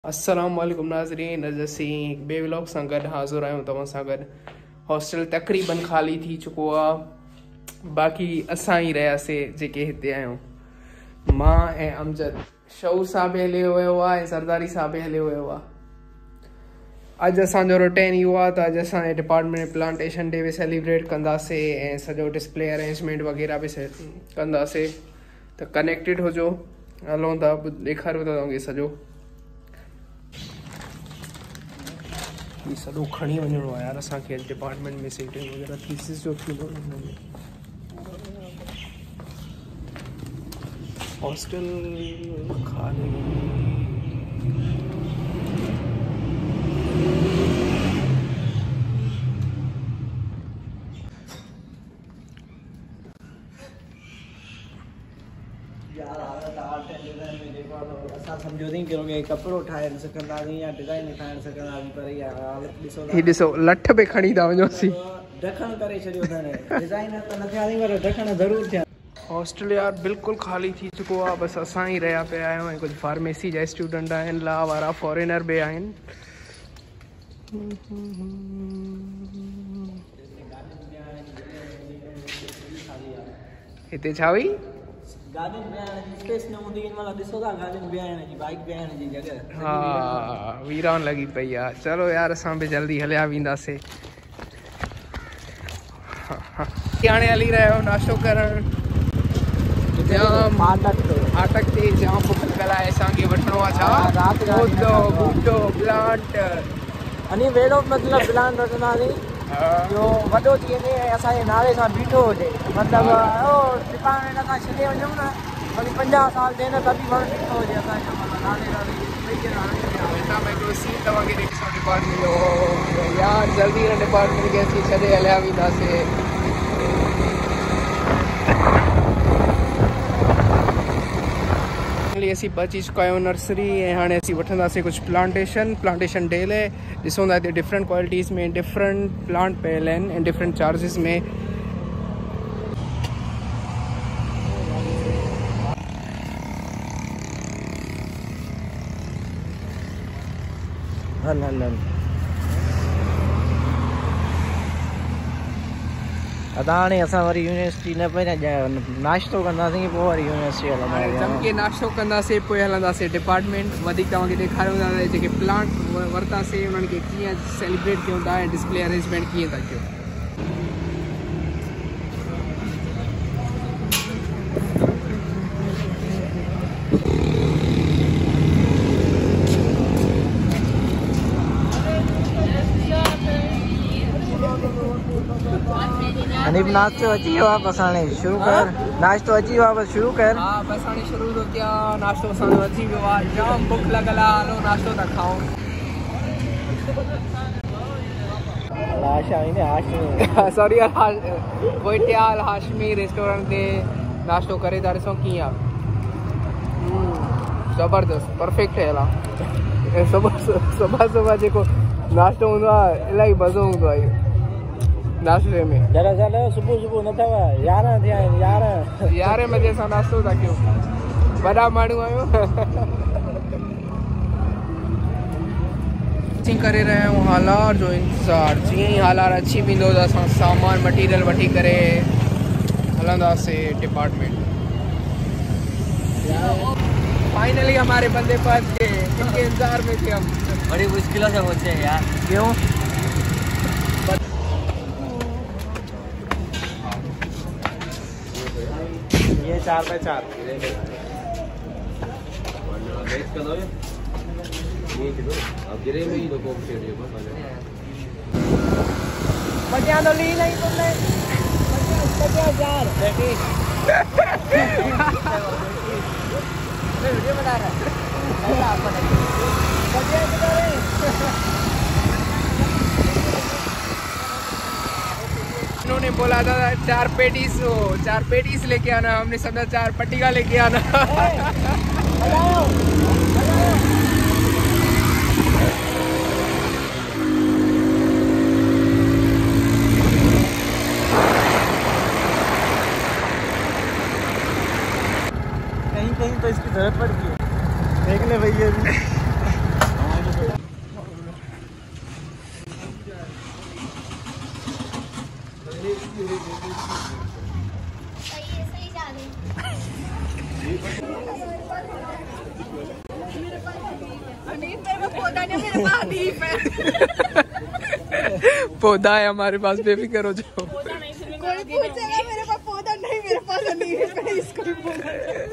अस्सलाम वालेकुम नाज़रीन, असी बे व्लॉग सां गॾु हाज़िर आहियूं तव्हां सां गॾु। हॉस्टल तक़रीबन ख़ाली थी चुको आहे, बाक़ी असां ई रहियासीं जेके हिते आहियूं। मां ऐं अमजद, शऊर साहब हलियो वियो आहे ऐं सरदारी साहब हलियो वियो आहे। अॼु असांजो रुटीन इहो आहे त अॼु असांजे डिपार्टमेंट में प्लांटेशन डे बि सेलिब्रेट कंदासीं ऐं सॼो डिस्प्ले अरेंजमेंट वग़ैरह बि कंदासीं। त कनेक्टेड हुजो, हलूं था, ॾेखारियो था तव्हांखे सॼो। ही सॼो खणी वञिणो आहे यार असांखे डिपार्टमेंट में सेटिंग वग़ैरह थीसिस जो थींदो हॉस्टल खाली। ही ॾिसो लठ पे खणी था वञोसीं। हॉस्टल यार बिल्कुल खाली थी चुको आहे, बस असां ही रहिया पिया आहियूं ऐं कुछ फार्मेसी जा स्टूडेंट आहिनि, ला वारा फॉरेनर भी आहिनि। हिते छा हुई? हाँ, वीरान लगी पई आहे। चलो यार असां भी जल्दी हलिया वेंदासीं। हाणे हली रहिया आहियूं नाश्तो करण। जाम फाटक ते जाम बुख लॻल आहे, असांखे वठिणो आहे छा बूटो प्लांट अनी वेड़ो मतलब प्लांट वठंदासीं जो वॾो थी वञे ऐं असांजे नाले सां बीठो हुजे। मतिलबु डिपार्टमेंट असां छॾे वञूं न, वरी 50 साल थिए न तभी वण बीठो हुजे असांजे नाले सां। हिकु सीट तव्हांखे ॾिसो डिपार्टमेंट जो यार, जल्दी हिन डिपार्टमेंट खे असीं छॾे हलिया वेंदासीं। असीं पहुची चुका आहियूं नर्सरी ऐं हाणे असीं वठंदासीं कुछ प्लांटेशन डे लाइ। ॾिसूं था हिते डिफरेंट क्वालिटीज़ में डिफरेंट प्लांट पियल आहिनि ऐं डिफरेंट चार्जिस में। हाणे असां वरी यूनिवर्सिटी न पहिरियां नाश्तो कंदासीं, पोइ वरी यूनिवर्सिटी हलंदासीं। नाश्तो कंदासीं, पोइ हलंदासीं डिपार्टमेंट। वधीक तव्हांखे ॾेखारियूं था जेके प्लांट वरितासीं उन्हनि खे कीअं सेलिब्रेट कयूं था ऐं डिस्प्ले अरेंजमेंट कीअं था कयूं। नाश्तो अची वियो आहे, बस हाणे शुरू कर। नाश्तो अची वियो आहे, बस शुरू कर। हाँ, बस हाणे शुरू थो कयां। नाश्तो असांजो अची वियो आहे, जाम बुख लॻल आहे। हलो नाश्तो था खाऊं। सॉरी यार, कोइटियाल हाशमी रेस्टोरेंट ते नाश्तो करे था ॾिसूं कीअं आहे। ज़बरदस्त, परफेक्ट ठहियल आहे। सुबुह जेको नाश्तो हूंदो आहे इलाही मज़ो हूंदो आहे नाश्ते में। दरअसल सुबुह न अथव 11 थिया आहिनि। 11 बजे असां नाश्तो था कयूं, वॾा माण्हू आहियूं। असीं करे रहिया आहियूं हालात जो इंतज़ार। जीअं ई हालात अची वेंदो त असां सामान मटीरियल वठी करे हलंदासीं डिपार्टमेंट। फाइनली हमारे बंदे पहुंच गए, इनके इंतजार में थे हम। बड़ी मुश्किलों से पहुंचे यार। क्यों? ये 4x4 बच्चा तो ली नहीं तुमने। 50,000 वीडियो बना रहा है। उन्होंने बोला था 4 पेटीज लेके आना, हमने समझा 4 पट्टिका लेके आना। कहीं कहीं तो इसकी जरूरत पड़ती है। देख ले भैया। पौधा नहीं मेरे पास नींव है। पौधा है हमारे पास, बेफिक्र हो जाओ। कोई पूछेगा मेरे पास पौधा नहीं, मेरे पास नींव है, इसको भी बोला।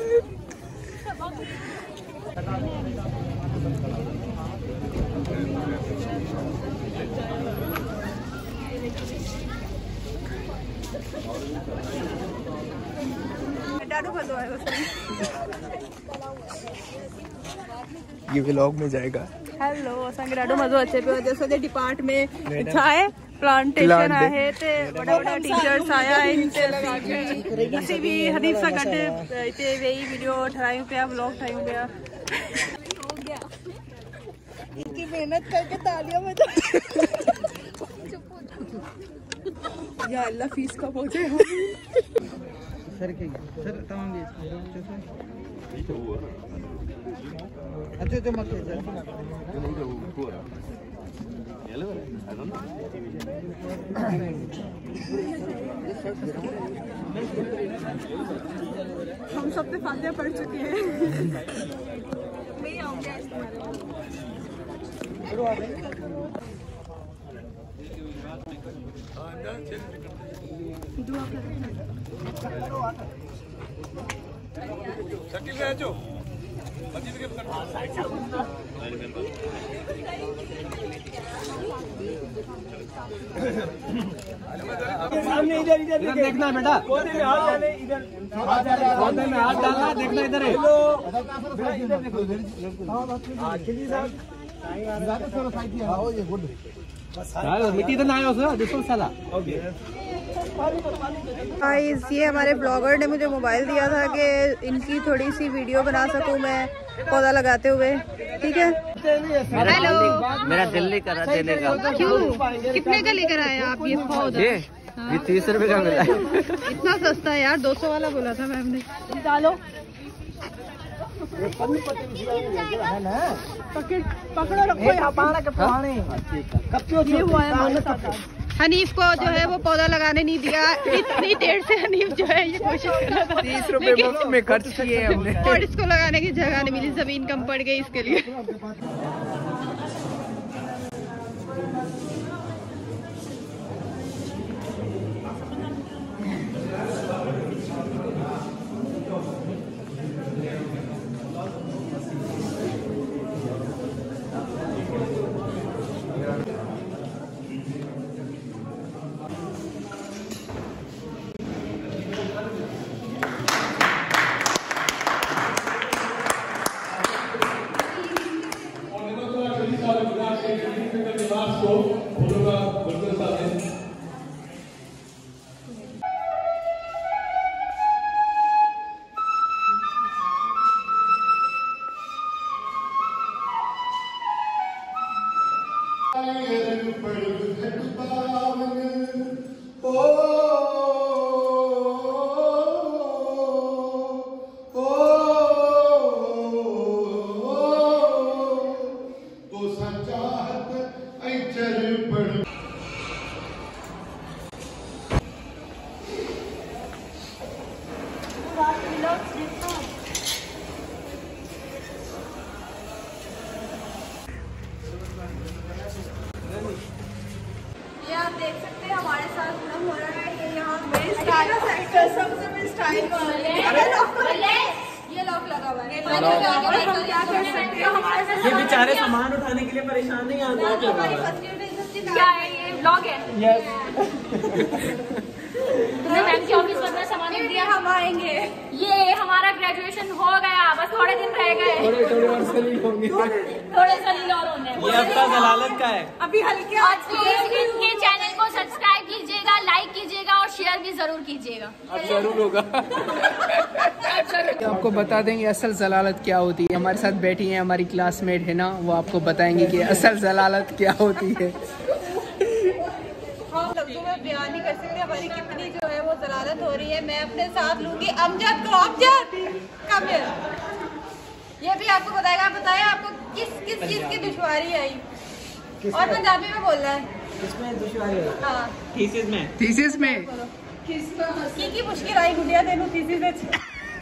ये व्लॉग में जाएगा। हेलो असांखे ॾाढो मज़ो अचे पियो। असांजे डिपार्ट में छा आहे प्लांटेशन आहे ते वॾा वॾा टीचर्स आया आहिनि असीं बि हनीफ सां गॾु हिते वेही वीडियो ठाहियूं पिया, व्लॉग ठाहियूं पिया। इनकी मेहनत करके तालियां बजा। या अल्लाह फीस का पहुंचे हम सर के सर तमाम ये अच्छा तो मत हम सब पे फातिहा पढ़ चुके हैं। मैं आऊंगा दुआ सामने इधर इधर देखना बेटा, पौधे में हाथ डाले, इधर पौधे में हाथ डालना, देखना इधर है। इधर देखो मिट्टी तो ना आया उसमें देखो साला। गाइस ये हमारे ब्लॉगर ने मुझे मोबाइल दिया था कि इनकी थोड़ी सी वीडियो बना सकूं मैं पौधा लगाते हुए, ठीक है। हेलो, मेरा दिल नहीं कर रहा देने का। क्यों, कितने का लेकर आए आप ये पौधा? ये 30 रुपए का मिला है। इतना सस्ता है यार, 200 वाला बोला था मैम ने। डालो पकड़ो रखो यहाँ पाना के पुराने ये हुआ है मानता था। हनीफ को जो है वो पौधा लगाने नहीं दिया, इतनी देर से हनीफ जो है ये कोशिश कर रहा था। 30 रुपए मुफ्त में खर्च किए हमने और इसको लगाने की जगह नहीं मिली, जमीन कम पड़ गई इसके लिए। ये आप देख सकते हैं हमारे साथ फिल्म हो रहा है। ये यहाँ मेरी स्टाइल सेक्टर सबसे मेरी स्टाइल ये लॉक लगा हुआ है। हम क्या कर सकते हैं, हमारे साथ ये बेचारे सामान उठाने के लिए परेशान नहीं आते। क्या है ये ब्लॉग है? यस मैम के ऑफिस में सामान दिया, हम आएंगे। ये हमारा ग्रेजुएशन हो गया, बस थोड़े दिन रह गए, थोड़े और सलील होंगे। थोड़े सलील और होने। ये आपका जलालत का है। अभी हल्के आज इनके चैनल को सब्सक्राइब कीजिएगा, लाइक कीजिएगा और शेयर भी जरूर कीजिएगा। अब जरूर होगा। आपको बता देंगे असल जलालत क्या होती है। हमारे साथ बैठी है हमारी क्लासमेट है ना, वो आपको बताएंगे कि असल जलालत क्या होती है। लफ्जों में बयान नहीं कर सकते हमारी कितनी जो है वो जलालत हो रही है। मैं अपने साथ लूंगी अमजद को। अमजद कम है, ये भी आपको बताएगा। बताया आपको किस किस चीज की दुश्वारी आई, और पंजाबी में बोलना है। किसमें दुश्वारी है? हाँ थीसिस में। थीसिस में की मुश्किल आई गुड़िया तेनू थीसिस विच?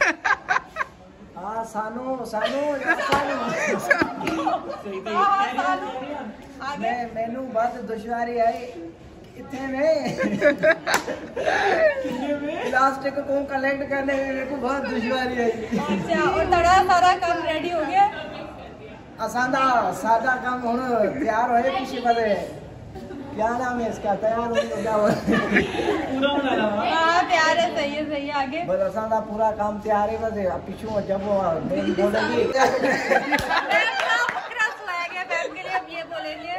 हाँ सानू सानू सानू। सानू आगे मैनू बहुत दुश्वारी आई इतने में प्लास्टिक को कलेक्ट करने में मेरे को बहुत दुश्वारी आई। अच्छा, और तड़ा सारा काम रेडी हो गया? असांदा सादा काम हुन तैयार होए किसी बदे क्या नाम है इसका तैयार हो गया पूरा होना। हां तैयार है, सही है आगे बस असांदा पूरा काम तैयार है बस पीछू जब मेन बोलेगी क्रस लाया गया बैठ के लिए, अब ये बोलेंगे।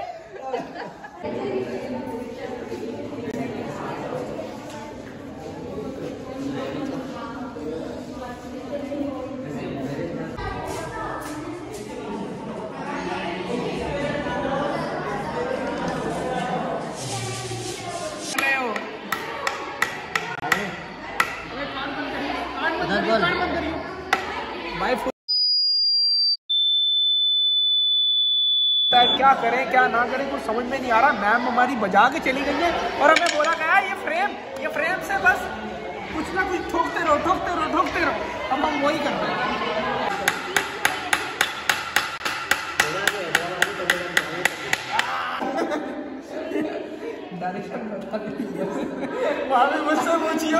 क्या करें क्या ना करें कुछ समझ में नहीं आ रहा। मैम हमारी बजा के चली गई है और हमें बोला गया ये फ्रेम से बस कुछ ना कुछ ठोकते रहो। अब हम वही करते हैं। मुझसे पूछिए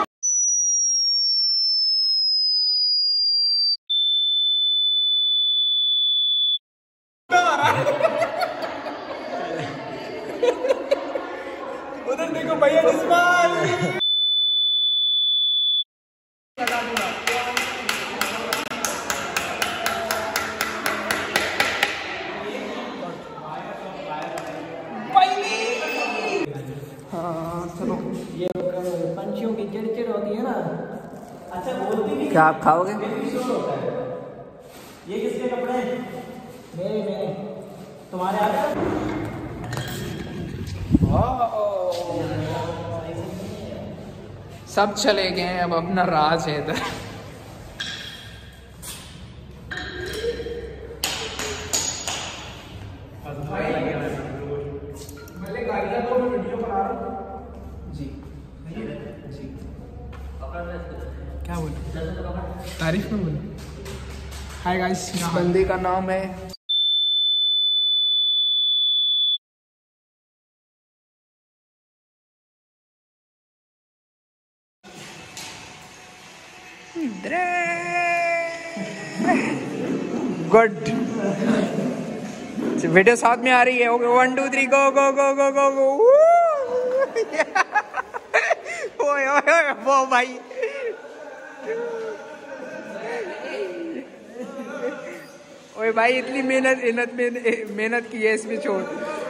उधर देखो भैया जिस्मान ये पंछियों की चिड़चिड़ होती है ना। अच्छा बोलती भी क्या आप खाओगे? ये किसके कपड़े हैं? मेरे तुम्हारे आ गए? सब चले गए हैं, अब अपना राज है इधर। क्या बोले? तारीफ में बोले। हाय गाइस, बंदे का नाम है गुड। वीडियो साथ में आ रही है। Okay 1 2 3 go go go go go go. ओए वो भाई ओए भाई इतनी मेहनत की है इसमें छोड़।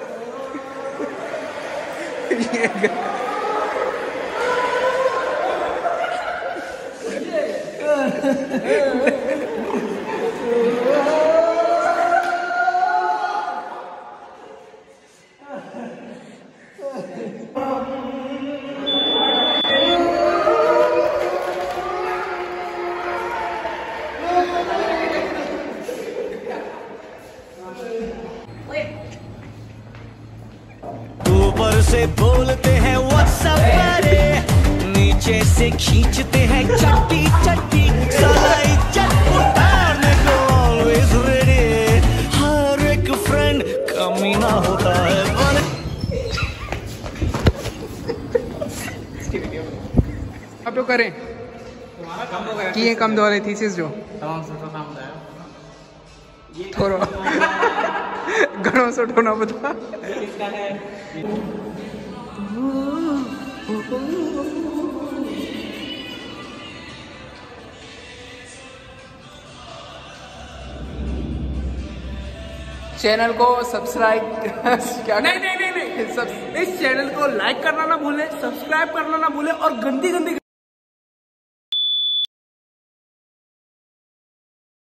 ऊपर से बोलते हैं व्हाट्सएप करे, नीचे से खींचते हैं चट्टी चट्टी सलाई चटपुटाने को ऑलवेज रेडी। हर एक फ्रेंड कमीना होता है अब तो करें कि ये कम दौरे थीसिस जो थोड़ा घणो सुठो न बता। चैनल को सब्सक्राइब क्या नहीं इस चैनल को लाइक करना ना भूलें, सब्सक्राइब करना ना भूलें और गंदी गंदी